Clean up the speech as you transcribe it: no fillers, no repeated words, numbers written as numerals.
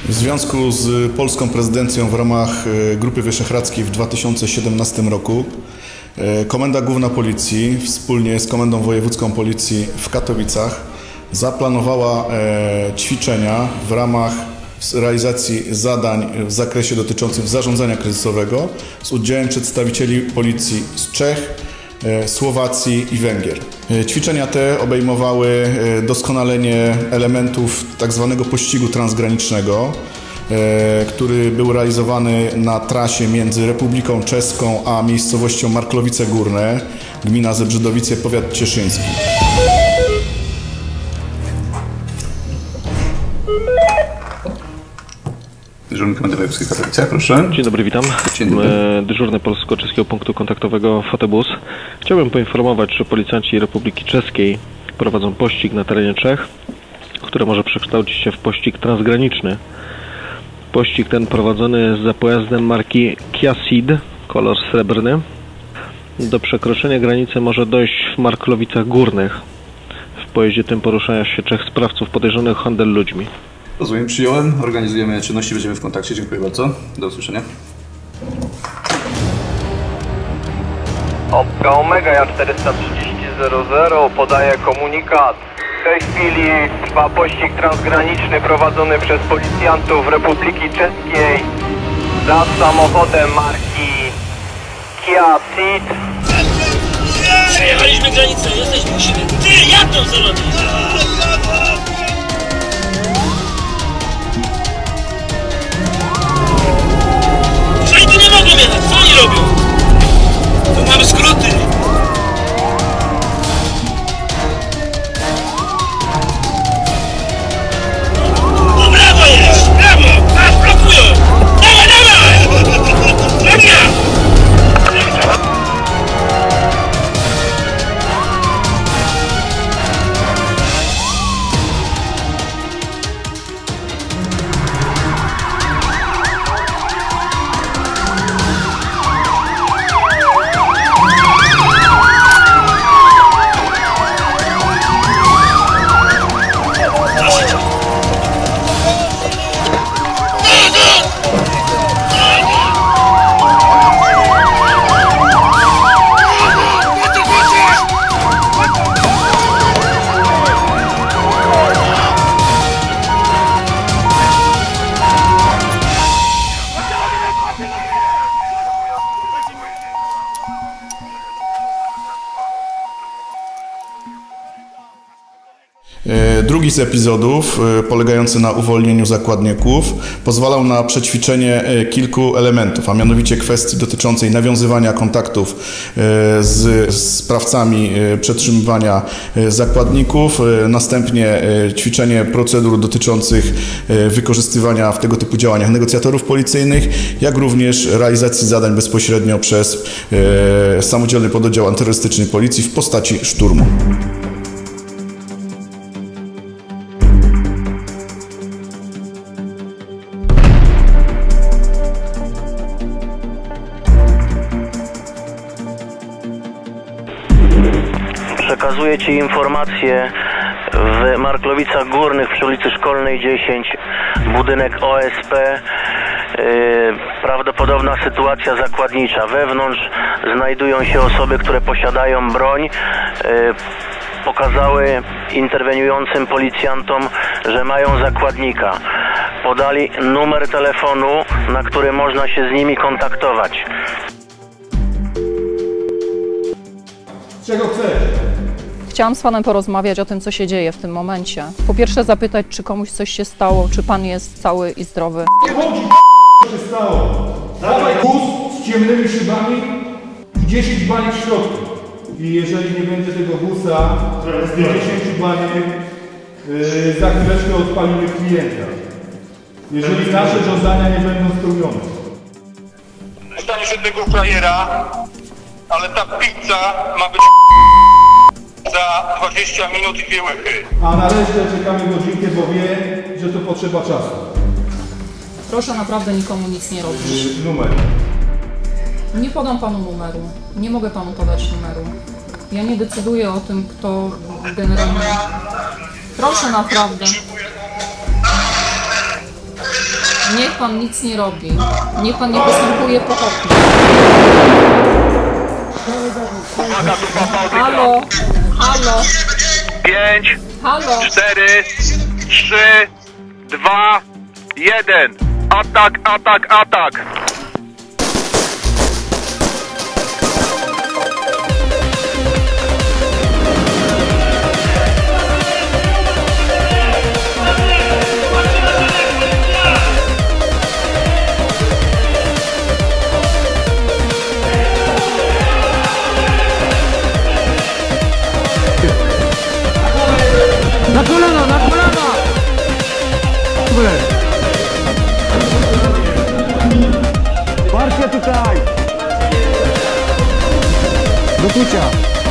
W związku z polską prezydencją w ramach Grupy Wyszehradzkiej w 2017 roku Komenda Główna Policji wspólnie z Komendą Wojewódzką Policji w Katowicach zaplanowała ćwiczenia w ramach realizacji zadań w zakresie dotyczącym zarządzania kryzysowego z udziałem przedstawicieli policji z Czech, Słowacji i Węgier. Ćwiczenia te obejmowały doskonalenie elementów tzw. pościgu transgranicznego, który był realizowany na trasie między Republiką Czeską a miejscowością Marklowice Górne, gmina Zebrzydowice, powiat cieszyński. Dyżurny Komendy Wojewódzkiej Katowice, proszę. Dzień dobry, witam. Dzień dobry. Dyżurny Polsko-Czeskiego Punktu Kontaktowego Fotobus. Chciałbym poinformować, że policjanci Republiki Czeskiej prowadzą pościg na terenie Czech, który może przekształcić się w pościg transgraniczny. Pościg ten prowadzony jest za pojazdem marki Kia Ceed, kolor srebrny. Do przekroczenia granicy może dojść w Marklowicach Górnych. W pojeździe tym poruszają się 3 sprawców podejrzanych o handel ludźmi. Rozumiem, przyjąłem. Organizujemy czynności, będziemy w kontakcie. Dziękuję bardzo. Do usłyszenia. Opka Omega, ja 430.00 podaję komunikat. W tej chwili trwa pościg transgraniczny prowadzony przez policjantów Republiki Czeskiej za samochodem marki Kia Ceed. Przejechaliśmy granicę, jesteśmy u siebie. Ty, jak to zrobić? Przecież tu nie mogą jechać, co oni robią? Tu mamy skróty. No brawo jest, brawo, patrz, blokują. Dawaj, dawaj! Dobra! Drugi z epizodów, polegający na uwolnieniu zakładników, pozwalał na przećwiczenie kilku elementów, a mianowicie kwestii dotyczącej nawiązywania kontaktów z sprawcami przetrzymywania zakładników, następnie ćwiczenie procedur dotyczących wykorzystywania w tego typu działaniach negocjatorów policyjnych, jak również realizacji zadań bezpośrednio przez samodzielny pododdział antyterrorystyczny policji w postaci szturmu. Przekazuję Ci informację w Marklowicach Górnych przy ulicy Szkolnej 10, budynek OSP. Prawdopodobna sytuacja zakładnicza. Wewnątrz znajdują się osoby, które posiadają broń. Pokazały interweniującym policjantom, że mają zakładnika. Podali numer telefonu, na który można się z nimi kontaktować. Czego chcesz? Chciałam z panem porozmawiać o tym, co się dzieje w tym momencie. Po pierwsze zapytać, czy komuś coś się stało, czy pan jest cały i zdrowy. Nie chodzi, co się stało. Dawaj wóz z ciemnymi szybami i 10 baniek w środku. I jeżeli nie będzie tego wóza z 10 baniek, za chwileczkę odpalimy klienta. Jeżeli nasze żądania nie będą spełnione. Dostaniesz jednego frajera, ale ta pizza ma być za 20 minut i 2 łychy. A na resztę czekamy godzinkę, bo wie, że to potrzeba czasu. Proszę naprawdę nikomu nic nie robić. Numer. Nie podam panu numeru. Nie mogę panu podać numeru. Ja nie decyduję o tym, kto generalnie... Proszę naprawdę. Niech pan nic nie robi. Niech pan nie postępuje pochopnie. Halo? Halo? 5, Halo? 4, 3, 2, 1. Atak, atak, atak. Na kolana, na kolana! Partia tutaj! Do kucia!